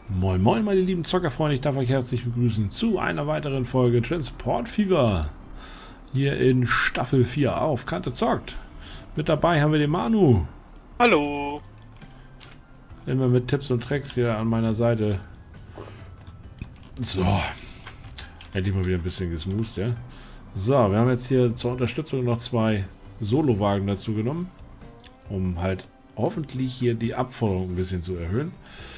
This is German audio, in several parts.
Moin Moin meine lieben Zockerfreunde, ich darf euch herzlich begrüßen zu einer weiteren Folge Transport Fever hier in Staffel 4 auf Kante zockt. Mit dabei haben wir den Manu. Hallo. Immer mit Tipps und Tricks hier an meiner Seite. So, endlich mal wieder ein bisschen gesmoost, ja. So, wir haben jetzt hier zur Unterstützung noch zwei Solowagen dazu genommen, um halt hoffentlich hier die Abforderung ein bisschen zu erhöhen.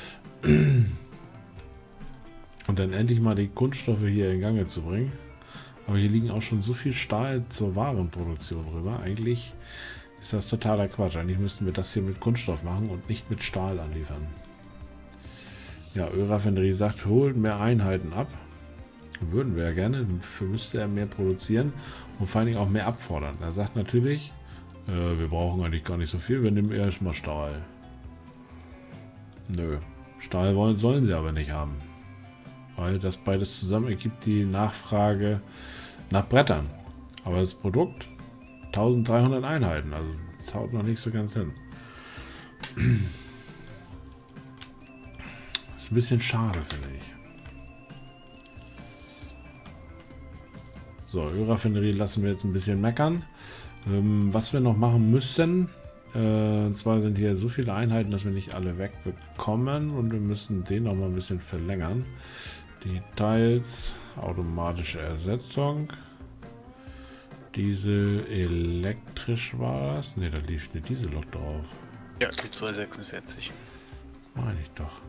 Und dann endlich mal die Kunststoffe hier in Gange zu bringen. Aber hier liegen auch schon so viel Stahl zur Warenproduktion rüber. Eigentlich ist das totaler Quatsch. Eigentlich müssten wir das hier mit Kunststoff machen und nicht mit Stahl anliefern. Ja, Ölraffinerie sagt, holt mehr Einheiten ab. Würden wir ja gerne. Dafür müsste er mehr produzieren und vor allen Dingen auch mehr abfordern. Er sagt natürlich, wir brauchen eigentlich gar nicht so viel, wir nehmen erstmal Stahl. Nö, Stahl sollen sie aber nicht haben. Weil das beides zusammen ergibt die Nachfrage nach Brettern. Aber das Produkt 1300 Einheiten, also das haut noch nicht so ganz hin. Ist ein bisschen schade, finde ich. So, Ölraffinerie lassen wir jetzt ein bisschen meckern. Was wir noch machen müssen, und zwar sind hier so viele Einheiten, dass wir nicht alle wegbekommen und wir müssen den noch mal ein bisschen verlängern. Details, automatische Ersetzung, Diesel, elektrisch war das? Ne, da lief eine Diesellok drauf. Ja, die 246. Meine ich doch.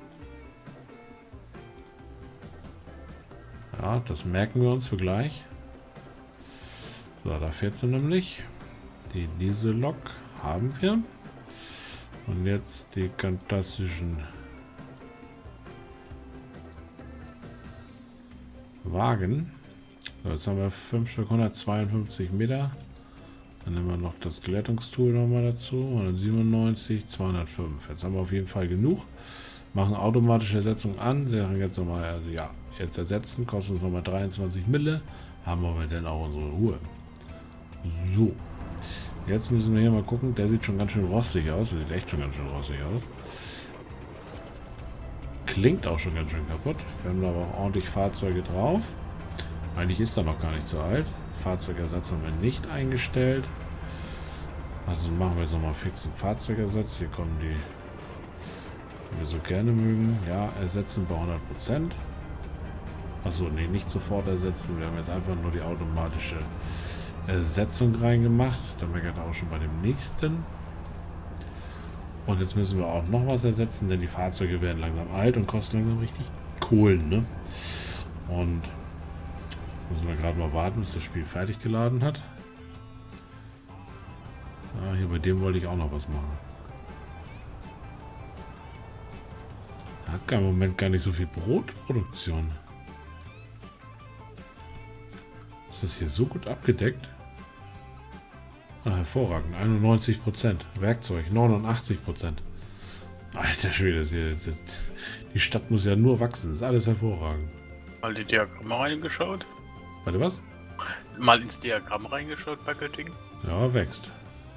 Ja, das merken wir uns für gleich. So, da fährt sie nämlich. Die Diesellok haben wir. Und jetzt die fantastischen Wagen. So, jetzt haben wir 5 Stück 152 Meter. Dann nehmen wir noch das Glättungstool nochmal dazu. 197, 205. Jetzt haben wir auf jeden Fall genug. Machen automatische Ersetzung an. Sagen jetzt nochmal, also ja, jetzt ersetzen. Kostet uns nochmal 23 Mille. Haben wir dann auch unsere Ruhe. So. Jetzt müssen wir hier mal gucken. Der sieht schon ganz schön rostig aus. Der sieht echt schon ganz schön rostig aus. Klingt auch schon ganz schön kaputt. Wir haben da aber auch ordentlich Fahrzeuge drauf. Eigentlich ist er noch gar nicht so alt. Fahrzeugersatz haben wir nicht eingestellt. Also machen wir jetzt nochmal fix einen Fahrzeugersatz. Hier kommen die, die wir so gerne mögen. Ja, ersetzen bei 100%. Achso, nee, nicht sofort ersetzen. Wir haben jetzt einfach nur die automatische Ersetzung reingemacht. Dann meckert er auch schon bei dem nächsten. Und jetzt müssen wir auch noch was ersetzen, denn die Fahrzeuge werden langsam alt und kosten langsam richtig Kohlen, ne? Und müssen wir gerade mal warten, bis das Spiel fertig geladen hat. Ja, hier bei dem wollte ich auch noch was machen. Er hat im Moment gar nicht so viel Brotproduktion. Ist das hier so gut abgedeckt? Ah, hervorragend, 91%. Werkzeug, 89%. Alter Schwede, die Stadt muss ja nur wachsen. Das ist alles hervorragend. Mal die Diagramme reingeschaut? Warte, was? Mal ins Diagramm reingeschaut bei Göttingen? Ja, wächst.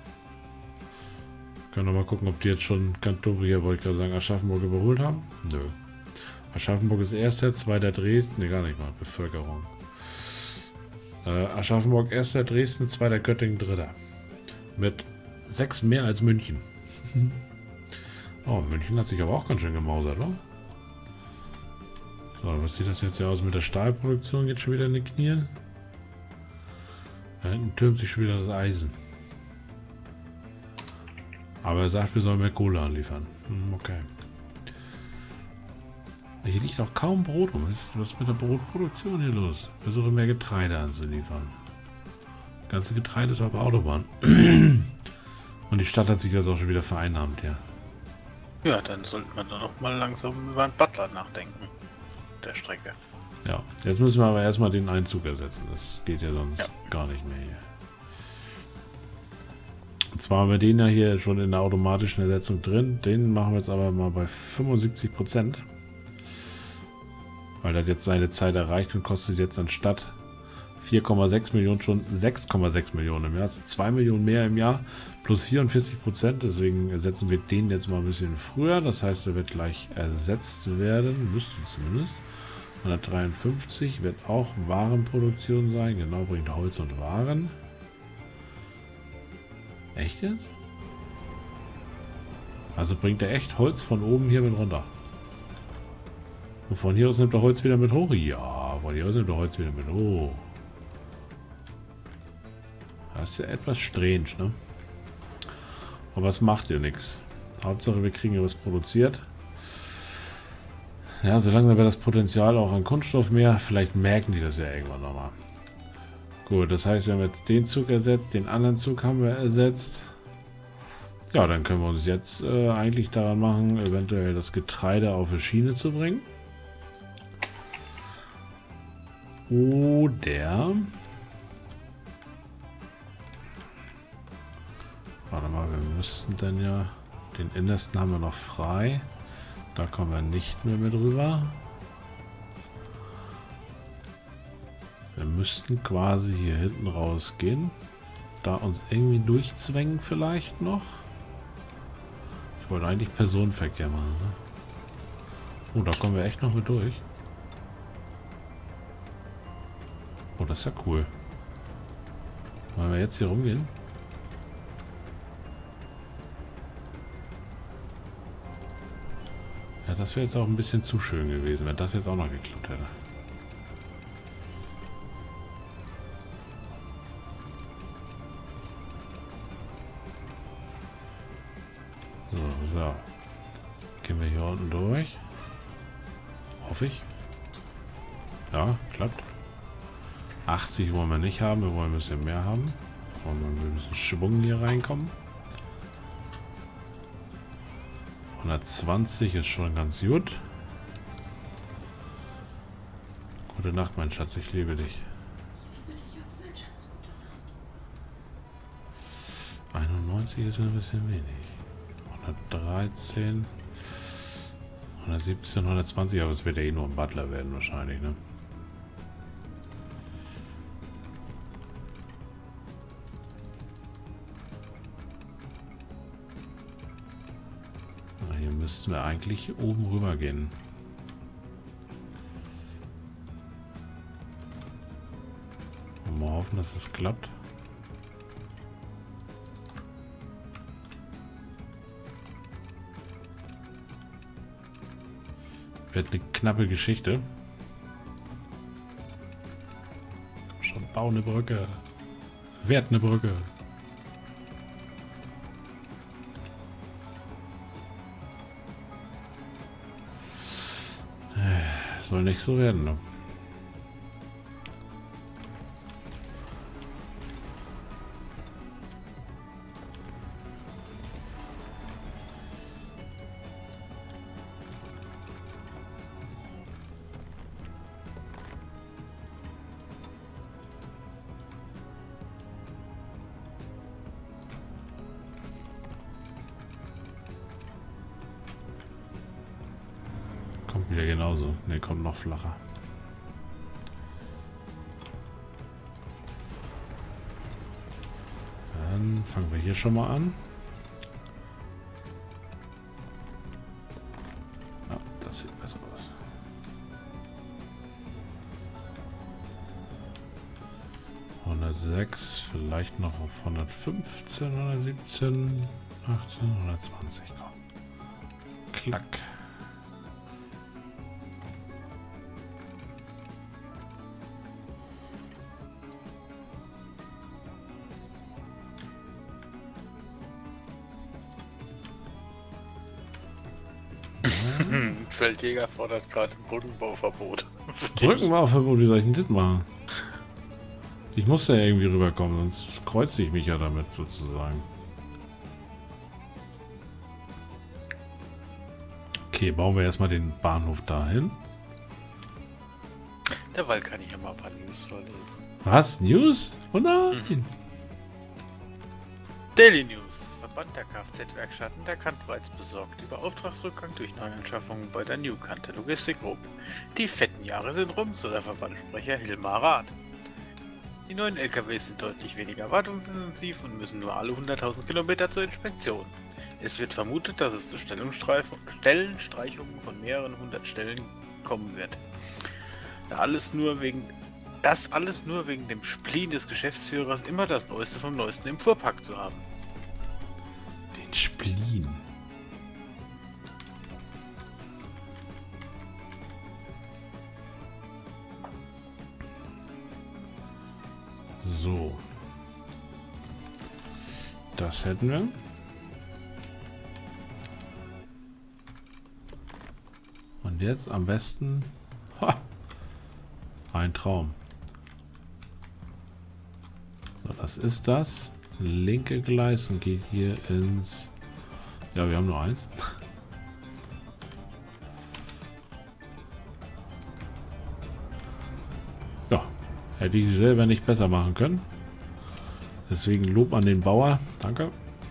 Können wir mal gucken, ob die jetzt schon Kantoria, wollte ich gerade sagen, Aschaffenburg überholt haben? Nö. Aschaffenburg ist erster, zweiter Dresden, ne, gar nicht mal, Bevölkerung. Aschaffenburg erster, Dresden, zweiter Göttingen, dritter. Mit 6 mehr als München. Oh, München hat sich aber auch ganz schön gemausert, oder? So, was sieht das jetzt hier aus mit der Stahlproduktion? Geht schon wieder in die Knie. Da hinten türmt sich schon wieder das Eisen. Aber er sagt, wir sollen mehr Kohle anliefern. Okay. Hier liegt auch kaum Brot rum. Was ist mit der Brotproduktion hier los? Ich versuche mehr Getreide anzuliefern. Das ganze Getreide ist auf der Autobahn. Und die Stadt hat sich das auch schon wieder vereinnahmt, ja. Ja, dann sollte man da noch mal langsam über einen Butler nachdenken. Der Strecke. Ja, jetzt müssen wir aber erstmal den Einzug ersetzen. Das geht ja sonst gar nicht mehr hier. Und zwar haben wir den ja hier schon in der automatischen Ersetzung drin. Den machen wir jetzt aber mal bei 75%. Weil das jetzt seine Zeit erreicht und kostet jetzt anstatt 4,6 Millionen schon 6,6 Millionen im Jahr. Also 2 Millionen mehr im Jahr plus 44%. Deswegen ersetzen wir den jetzt mal ein bisschen früher. Das heißt, er wird gleich ersetzt werden. Müsste zumindest. 153 wird auch Warenproduktion sein. Genau, bringt Holz und Waren. Echt jetzt? Also bringt er echt Holz von oben hier mit runter. Und von hier aus nimmt er Holz wieder mit hoch. Ja, von hier aus nimmt er Holz wieder mit hoch. Das ist ja etwas strange, ne? Aber es macht ja nichts. Hauptsache wir kriegen ja was produziert. Ja, so langsam wird das Potenzial auch an Kunststoff mehr. Vielleicht merken die das ja irgendwann nochmal. Gut, das heißt, wir haben jetzt den Zug ersetzt, den anderen Zug haben wir ersetzt. Ja, dann können wir uns jetzt eigentlich daran machen, eventuell das Getreide auf die Schiene zu bringen. Oder... Warte mal, wir müssten dann ja... Den innersten haben wir noch frei. Da kommen wir nicht mehr mit rüber. Wir müssten quasi hier hinten rausgehen. Da uns irgendwie durchzwängen vielleicht noch. Ich wollte eigentlich Personenverkehr machen. Ne? Oh, da kommen wir echt noch mit durch. Oh, das ist ja cool. Wollen wir jetzt hier rumgehen? Ja, das wäre jetzt auch ein bisschen zu schön gewesen, wenn das jetzt auch noch geklappt hätte. So. Gehen wir hier unten durch. Hoffe ich. Ja, klappt. 80 wollen wir nicht haben, wir wollen ein bisschen mehr haben. Wir wollen ein bisschen Schwung hier reinkommen. 120 ist schon ganz gut. Gute Nacht, mein Schatz, ich liebe dich. 91 ist ein bisschen wenig. 113, 117, 120, aber es wird ja eh nur ein Butler werden wahrscheinlich, ne? Hier müssten wir eigentlich oben rüber gehen. Und mal hoffen, dass es klappt. Wird eine knappe Geschichte. Schon bau eine Brücke. Werd eine Brücke. Soll nicht so werden, ne? Kommt wieder genauso. Ne, kommt noch flacher. Dann fangen wir hier schon mal an. Ja, das sieht besser aus. ...106, vielleicht noch auf 115, 117, 18, 120 kommen. Klack. Feldjäger fordert gerade ein Brückenbauverbot. Brückenbauverbot, wie soll ich denn das machen? Ich muss ja irgendwie rüberkommen, sonst kreuze ich mich ja damit sozusagen. Okay, bauen wir erstmal den Bahnhof dahin. Derweil kann ich ja mal ein paar News vorlesen. Was? News? Oh nein! Daily News. Verband der Kfz-Werkstätten der Kantweiz besorgt über Auftragsrückgang durch Neuanschaffungen bei der New Kante Logistik Group. Die fetten Jahre sind rum, so der Verbandssprecher Hilmar Rath. Die neuen LKWs sind deutlich weniger wartungsintensiv und müssen nur alle 100.000 Kilometer zur Inspektion. Es wird vermutet, dass es zu Stellenstreichungen von mehreren hundert Stellen kommen wird. Das alles nur wegen dem Spleen des Geschäftsführers, immer das Neueste vom Neuesten im Fuhrpark zu haben. Den Spleen. So. Das hätten wir. Und jetzt am besten... Ha, ein Traum. So, das ist das linke Gleis und geht hier ins... Ja, wir haben nur eins. Ja, hätte ich selber nicht besser machen können. Deswegen Lob an den Bauer. Danke.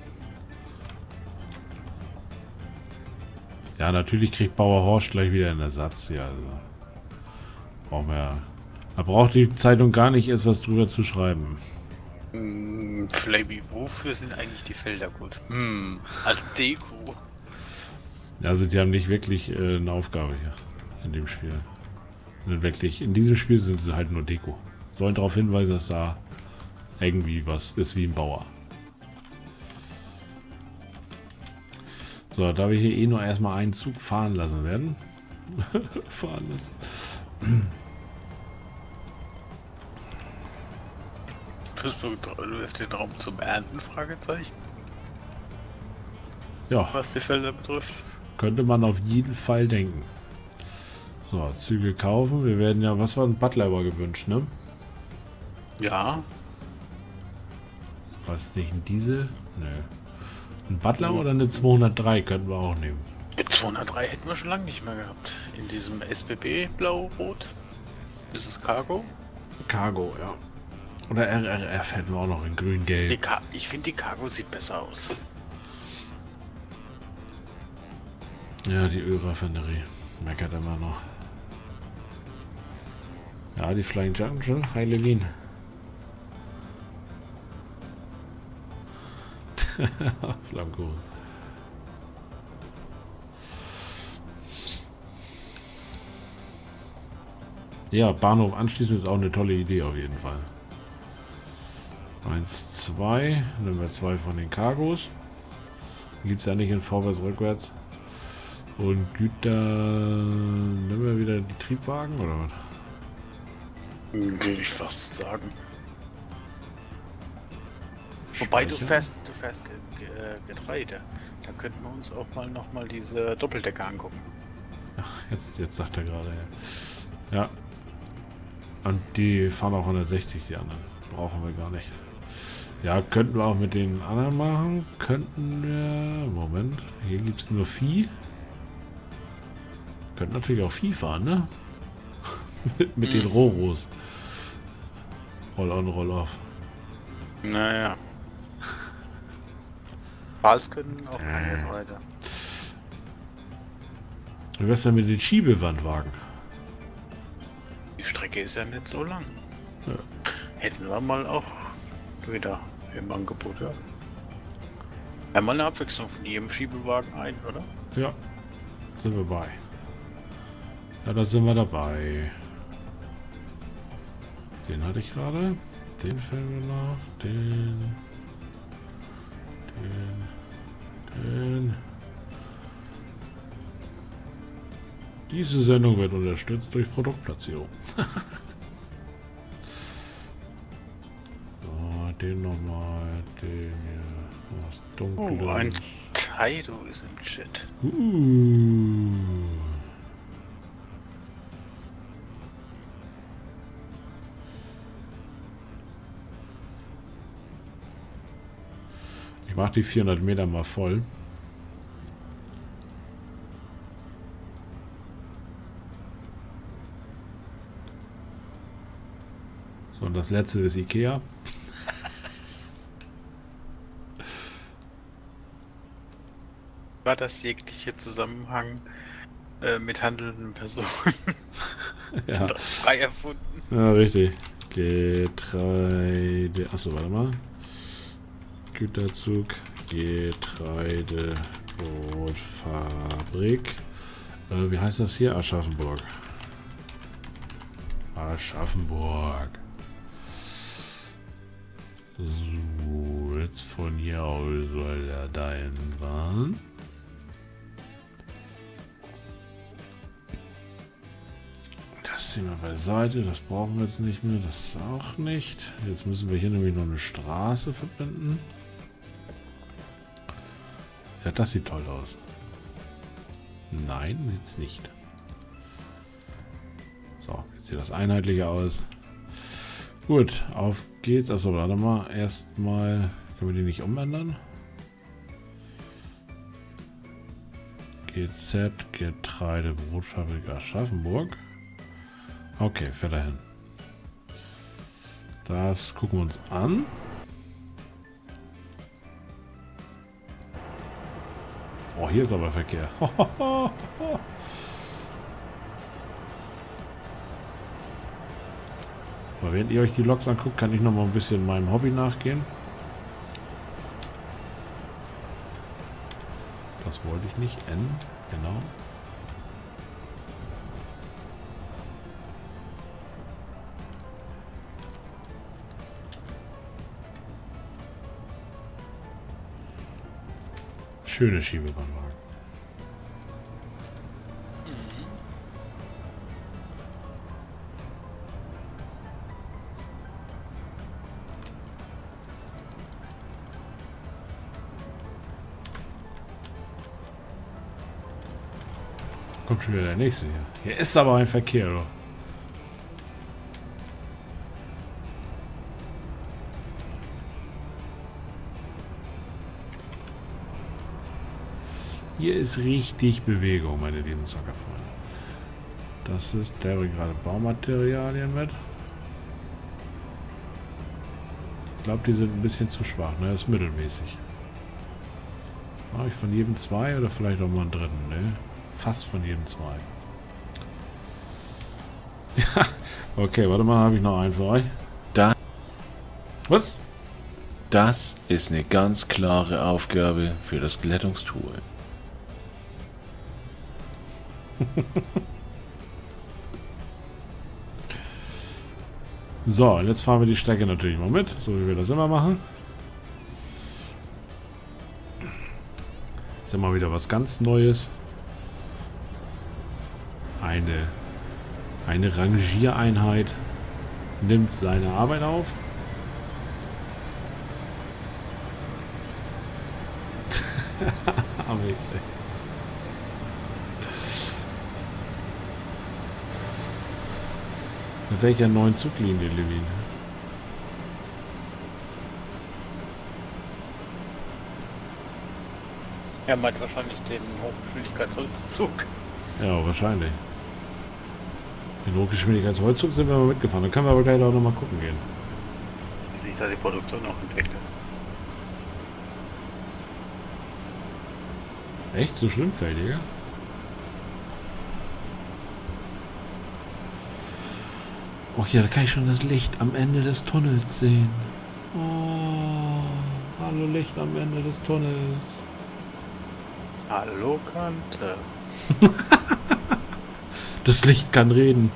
Ja, natürlich kriegt Bauer Horst gleich wieder einen Ersatz. Ja, also brauchen wir ja. Da braucht die Zeitung gar nicht erst was drüber zu schreiben. Flavy, wofür sind eigentlich die Felder gut? Als Deko. Also die haben nicht wirklich eine Aufgabe hier in dem Spiel. Wirklich, in diesem Spiel sind sie halt nur Deko. Sollen darauf hinweisen, dass da irgendwie was ist wie ein Bauer. So, da wir hier eh nur erstmal einen Zug fahren lassen werden. Fahren lassen. Läuft den Raum zum Ernten? Fragezeichen. Ja. Was die Felder betrifft. Könnte man auf jeden Fall denken. So, Züge kaufen. Wir werden ja, was war ein Butler war gewünscht, ne? Ja. Was nicht, ein Diesel? Ne. Ein Butler oder eine 203 könnten wir auch nehmen. Mit 203 hätten wir schon lange nicht mehr gehabt. In diesem SBB Blau-Rot. Ist es Cargo? Cargo, ja. Oder RRF hätten wir auch noch in grün-gelb. Ich finde, die Cargo sieht besser aus. Ja, die Ölraffinerie. Meckert immer noch. Ja, die Flying Junction. Hi, Levin. Flamco. Ja, Bahnhof anschließend ist auch eine tolle Idee auf jeden Fall. 1, 2. Nehmen wir 2 von den Cargos. Gibt es ja nicht in vorwärts, rückwärts. Und Güter. Nehmen wir wieder die Triebwagen oder was? Würde ich fast sagen. Wobei du fährst Getreide. Da könnten wir uns auch mal nochmal diese Doppeldecker angucken. Ach, jetzt sagt er gerade. Ja. Und die fahren auch 160, die anderen. Brauchen wir gar nicht. Ja, könnten wir auch mit den anderen machen. Könnten wir... Moment. Hier gibt es nur Vieh. Könnten natürlich auch Vieh fahren, ne? mit den Roros. Roll-on, roll-off. Naja. Pals können auch keine Getreide. Wie wär's denn mit den Schiebewandwagen? Die Strecke ist ja nicht so lang. Ja. Hätten wir mal auch wieder im Angebot, ja. Einmal eine Abwechslung von jedem Schiebewagen ein, oder? Ja, sind wir bei. Ja, da sind wir dabei. Den hatte ich gerade. Den fällen wir noch. Den. Diese Sendung wird unterstützt durch Produktplatzierung. So, den nochmal. Den hier. Was Dunkles. Oh, ein Taido ist im Chat. Ich mache die 400 Meter mal voll. So, und das letzte ist Ikea. War das jegliche Zusammenhang mit handelnden Personen Ja. frei erfunden? Ja, richtig. Getreide. Achso, warte mal. Güterzug. Getreide. Brotfabrik. Wie heißt das hier? Aschaffenburg. Aschaffenburg. So, jetzt von hier aus soll er dahin fahren. Das ziehen wir beiseite, das brauchen wir jetzt nicht mehr, das auch nicht. Jetzt müssen wir hier nämlich noch eine Straße verbinden. Ja, das sieht toll aus. Nein, sieht's nicht. So, jetzt sieht das einheitlicher aus. Gut, auf geht's. Achso, warte mal. Erstmal können wir die nicht umändern. GZ, Getreide, Brotfabrik Aschaffenburg. Okay, fährt dahin. Das gucken wir uns an. Oh, hier ist aber Verkehr. Aber während ihr euch die Loks anguckt, kann ich noch mal ein bisschen meinem Hobby nachgehen. Das wollte ich nicht. N, genau. Schöne Schiebebahnwagen. Kommt schon wieder der nächste hier. Hier ist aber ein Verkehr, doch. Hier ist richtig Bewegung, meine lieben Zockerfreunde. Das ist, der bringt gerade Baumaterialien mit. Ich glaube, die sind ein bisschen zu schwach, ne? Das ist mittelmäßig. Habe ich von jedem zwei oder vielleicht auch mal einen dritten, ne? Fast von jedem zwei. Ja, okay, warte mal, habe ich noch einen für euch. Da, Was? das ist eine ganz klare Aufgabe für das Glättungstool. So, und jetzt fahren wir die Strecke natürlich mal mit, so wie wir das immer machen. Ist ja mal wieder was ganz Neues. Eine Rangiereinheit nimmt seine Arbeit auf. Mit welcher neuen Zuglinie, Levin? Er meint wahrscheinlich den Hochgeschwindigkeitsholzzug. Ja, wahrscheinlich. Den Hochgeschwindigkeitsholzzug sind wir mal mitgefahren. Dann können wir aber gleich auch noch mal gucken gehen. Wie sich da die Produktion auch entwickelt. Echt? So schlimm, Feldiger? Oh ja, da kann ich schon das Licht am Ende des Tunnels sehen. Oh, hallo Licht am Ende des Tunnels. Hallo Kante. Das Licht kann reden.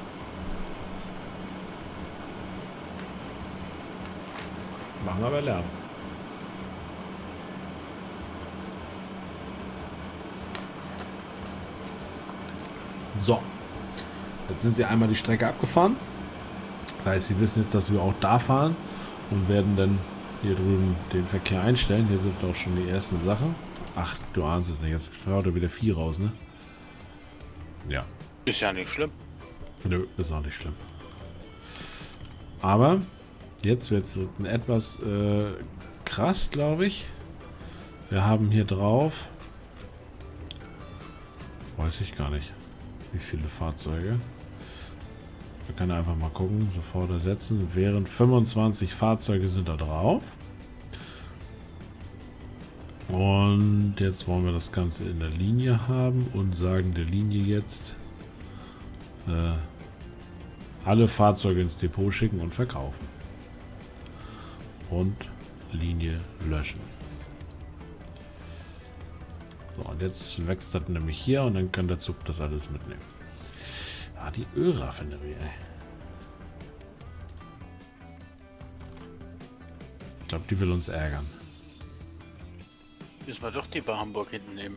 Machen aber Lärm. So. Jetzt sind sie einmal die Strecke abgefahren. Das heißt, sie wissen jetzt, dass wir auch da fahren und werden dann hier drüben den Verkehr einstellen. Hier sind auch schon die ersten Sachen. Ach, du ahnst es nicht. Jetzt haut er wieder 4 raus, ne? Ja. Ist ja nicht schlimm. Nö, ist auch nicht schlimm. Aber jetzt wird es etwas krass, glaube ich. Wir haben hier drauf, weiß ich gar nicht, wie viele Fahrzeuge. Wir können einfach mal gucken, sofort ersetzen. Während 25 Fahrzeuge sind da drauf. Und jetzt wollen wir das Ganze in der Linie haben und sagen der Linie jetzt Alle Fahrzeuge ins Depot schicken und verkaufen. Und Linie löschen. So, und jetzt wächst das nämlich hier und dann kann der Zug das alles mitnehmen. Ah, die Ölraffinerie, ey. Ich glaube, die will uns ärgern. Müssen wir doch die bei Hamburg hinten nehmen.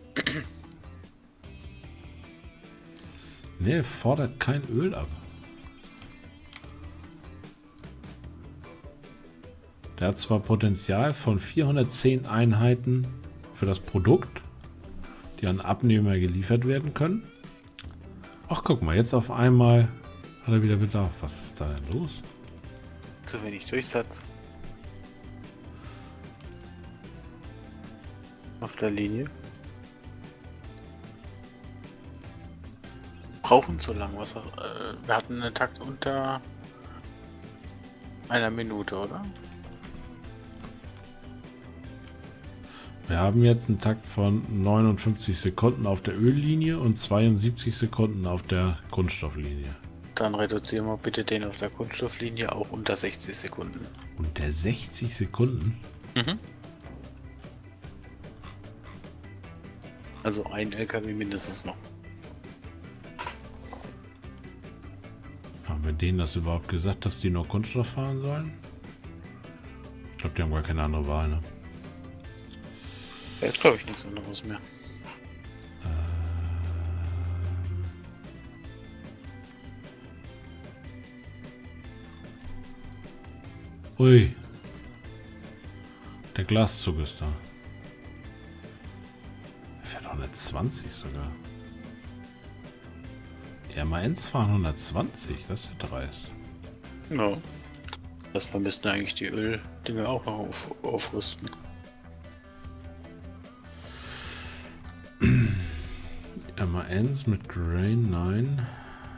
Ne, fordert kein Öl ab. Der hat zwar Potenzial von 410 Einheiten für das Produkt, die an Abnehmer geliefert werden können. Ach, guck mal, jetzt auf einmal hat er wieder Bedarf. Was ist da denn los? Zu wenig Durchsatz. Auf der Linie. Brauchen zu lang, was wir hatten einen Takt unter einer Minute, oder? Wir haben jetzt einen Takt von 59 Sekunden auf der Öllinie und 72 Sekunden auf der Kunststofflinie. Dann reduzieren wir bitte den auf der Kunststofflinie auch unter 60 Sekunden. Unter 60 Sekunden? Mhm. Also ein LKW mindestens noch. Haben wir denen das überhaupt gesagt, dass die nur Kunststoff fahren sollen? Ich glaube, die haben gar keine andere Wahl, ne? Jetzt glaube ich nichts anderes mehr. Ui. Der Glaszug ist da. Er fährt 120 sogar. Die MANs fahren 120, das ist ja dreist. Ja. Das wir müssten eigentlich die Öldinge auch noch aufrüsten. MANs mit Grain, nein.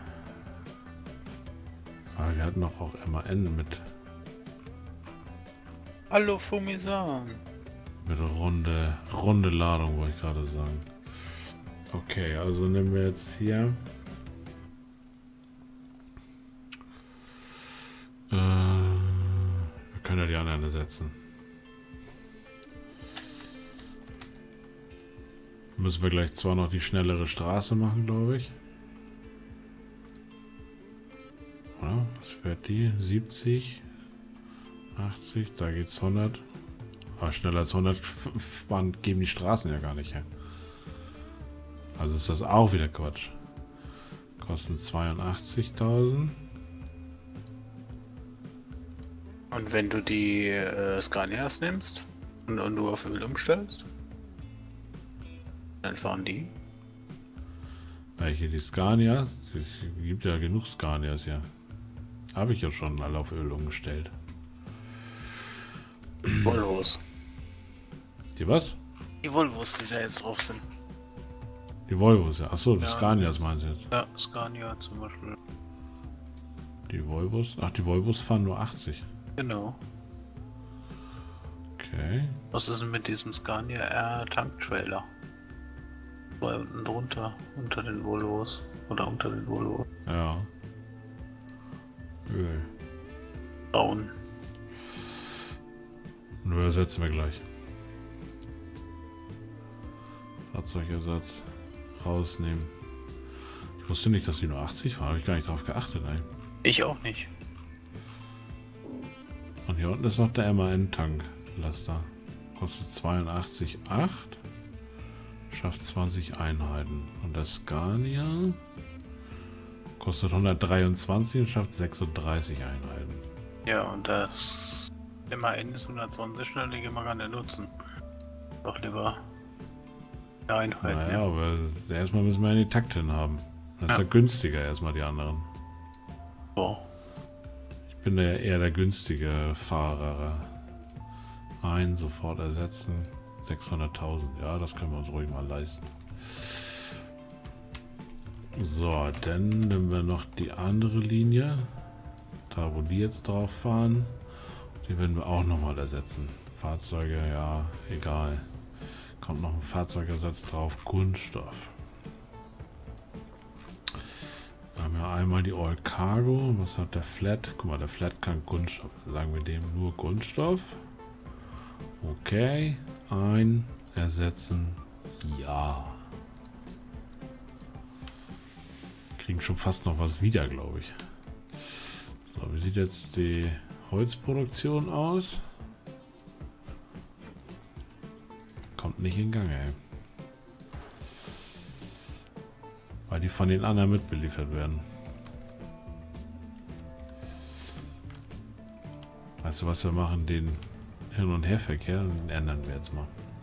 Aber wir hatten doch auch MAN mit Hallo Fumisan. runde Ladung, wollte ich gerade sagen. Okay, also nehmen wir jetzt hier. Wir können ja die anderen ersetzen. Müssen wir gleich zwar noch die schnellere Straße machen, glaube ich. Oder? Was fährt die? 70, 80, da geht's 100. Aber schneller als 100 geben die Straßen ja gar nicht her. Also ist das auch wieder Quatsch. Kosten 82.000. Und wenn du die Scanias nimmst und du auf Öl umstellst, dann fahren die. Welche? Die Scanias? Es gibt ja genug Scanias, ja. Habe ich ja schon alle auf Öl umgestellt. Volvos. Die was? Die Volvos, die da jetzt drauf sind. Die Volvos, ja. Achso, die Ja. Scanias meinst du jetzt? Ja, Scania zum Beispiel. Die Volvos? Ach, die Volvos fahren nur 80. Genau. Okay. Was ist denn mit diesem Scania R Tanktrailer? Zwei unten drunter, unter den Volvos. Oder unter den Volvos. Ja. Öl. Bauen. Nur ersetzen wir gleich. Fahrzeugersatz rausnehmen. Ich wusste nicht, dass die nur 80 fahren. Habe ich gar nicht drauf geachtet, ey. Ich auch nicht. Und hier unten ist noch der MAN-Tanklaster. Kostet 82,8. Schafft 20 Einheiten. Und der Scania kostet 123 und schafft 36 Einheiten. Ja, und das MAN ist 120 schnell, die können wir gar nicht nutzen. Doch lieber die Einheiten. Naja, aber erstmal müssen wir ja die Takt hin haben. Das ist ja günstiger erstmal die anderen. So. Ich bin ja eher der günstige Fahrer. Sofort ersetzen. 600.000. Ja, das können wir uns ruhig mal leisten. So, dann nehmen wir noch die andere Linie. Da, wo die jetzt drauf fahren. Die werden wir auch nochmal ersetzen. Fahrzeuge, ja, egal. Kommt noch ein Fahrzeugersatz drauf. Kunststoff. Wir haben haben ja einmal die All Cargo. Was hat der Flat? Guck mal, der Flat kann Kunststoff. Sagen wir dem nur Kunststoff. Okay. Ersetzen. Ja. Kriegen schon fast noch was wieder, glaube ich. So, wie sieht jetzt die Holzproduktion aus? Kommt nicht in Gang, ey. Weil die von den anderen mitbeliefert werden. Weißt du, was wir machen? Den Hin- und Herverkehr, den ändern wir jetzt mal.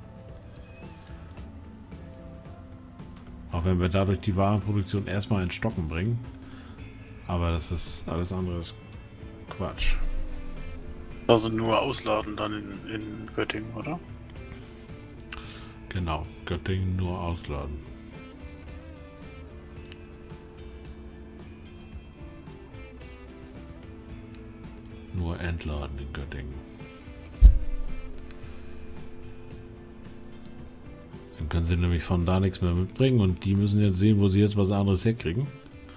Auch wenn wir dadurch die Warenproduktion erstmal in Stocken bringen. Aber das ist alles andere ist Quatsch. Also nur ausladen dann in Göttingen, oder? Genau, Göttingen nur ausladen. Nur entladen in Göttingen. Dann können sie nämlich von da nichts mehr mitbringen und die müssen jetzt sehen, wo sie jetzt was anderes herkriegen.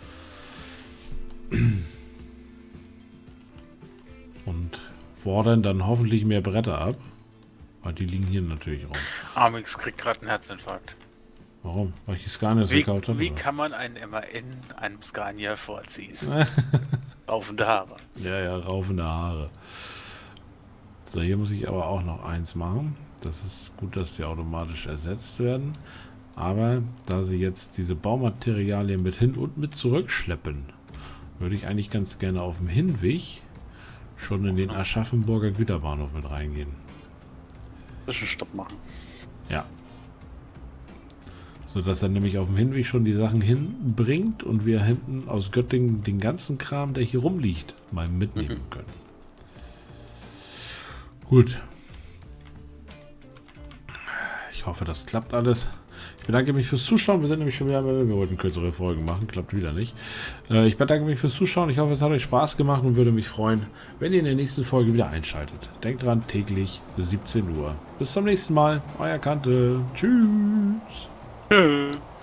Und fordern dann hoffentlich mehr Bretter ab. Weil die liegen hier natürlich rum. Amix kriegt gerade einen Herzinfarkt. Warum? Weil ich die Scania verkauft habe? Wie kann man einen MAN einem Scania vorziehen? Raufende Haare. Ja, raufende Haare. So, hier muss ich aber auch noch eins machen. Das ist gut, dass die automatisch ersetzt werden. Aber da sie jetzt diese Baumaterialien mit hin und mit zurückschleppen, würde ich eigentlich ganz gerne auf dem Hinweg schon in den Aschaffenburger Güterbahnhof mit reingehen. Zwischenstopp machen. Ja. So dass er nämlich auf dem Hinweg schon die Sachen hinbringt und wir hinten aus Göttingen den ganzen Kram, der hier rumliegt, mal mitnehmen können. Gut. Ich hoffe, das klappt alles. Ich bedanke mich fürs Zuschauen. Wir sind nämlich schon wieder, wir wollten kürzere Folgen machen, klappt wieder nicht. Ich bedanke mich fürs Zuschauen. Ich hoffe, es hat euch Spaß gemacht und würde mich freuen, wenn ihr in der nächsten Folge wieder einschaltet. Denkt dran, täglich 17 Uhr. Bis zum nächsten Mal. Euer Kante. Tschüss. Tschüss.